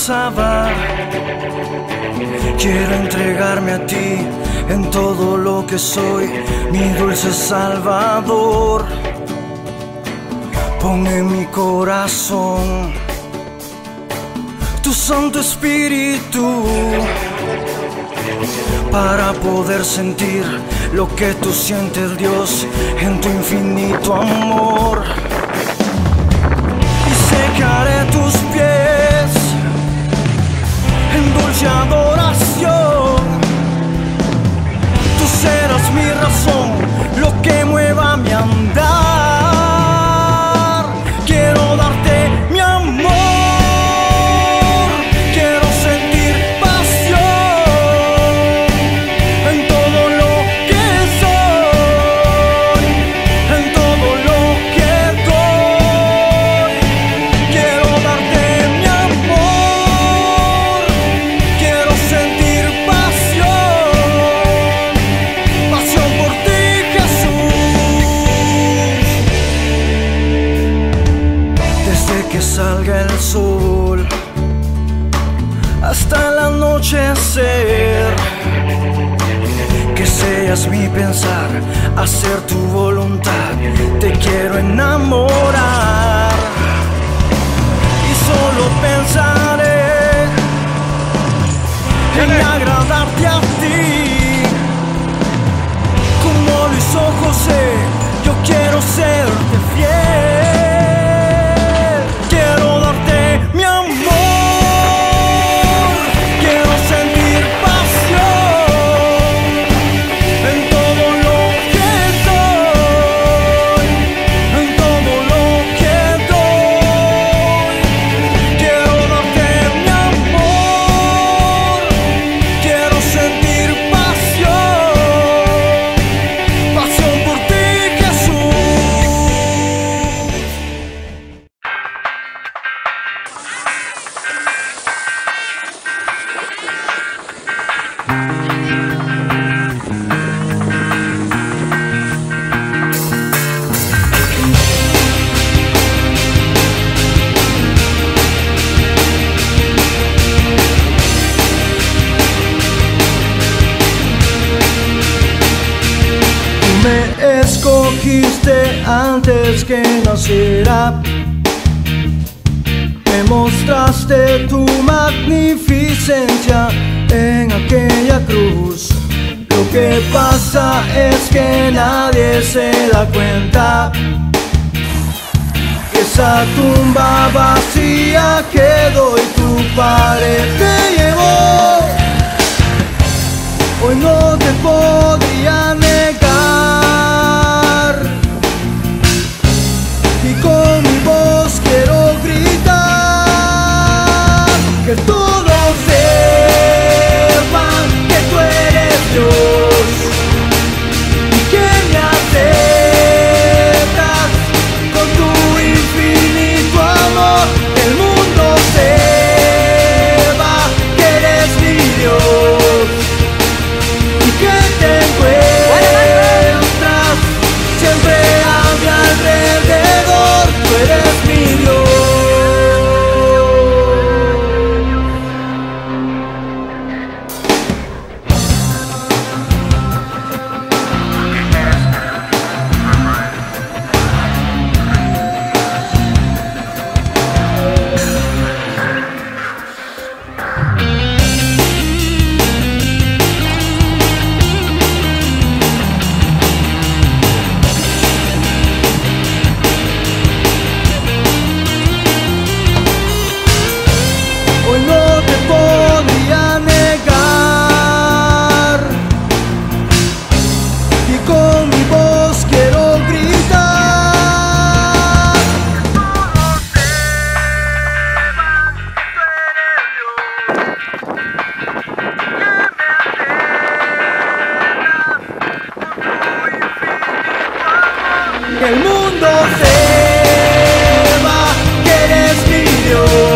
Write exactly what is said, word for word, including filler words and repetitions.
Salvador. Quiero entregarme a ti en todo lo que soy, mi dulce Salvador. Pon en mi corazón tu Santo Espíritu para poder sentir lo que tú sientes, Dios, en tu infinito amor. Y secaré tus pies en dulce adoración. Tú serás mi razón, lo que mueva mi andar. Quiero darte mi amor, quiero sentir pasión en todo lo que soy, en todo lo que doy. Quiero darte mi amor, quiero sentir pasión, pasión por ti, Jesús. Desde que salga el sol hasta el anochecer, que seas mi pensar, hacer tu voluntad. Te quiero enamorar y solo pensaré en agradarte a ti, como lo hizo José. Yo quiero serte fiel, quiero darte mi amor, quiero sentir pasión en todo lo que soy, en todo lo que doy. Quiero darte mi amor, quiero sentir pasión, pasión por ti, Jesús. Tú me escogiste antes que naciera, me mostraste tu magnificencia en aquella cruz. Lo que pasa es que nadie se da cuenta que esa tumba vacía quedó y tu Padre te llevó. Hoy no te podría negar y con mi voz quiero gritar que todos sepan que tú eres Dios y que me aceptas con tu infinito amor. El mundo sepa que eres mi Dios y que te encuentras siempre a mi alrededor. Tú eres mi Dios. Hoy no te podría negar y con mi voz quiero gritar. Todos sepan que tú eres Dios, que me aceptas con tu infinito amor. Que el mundo sepa que eres mi Dios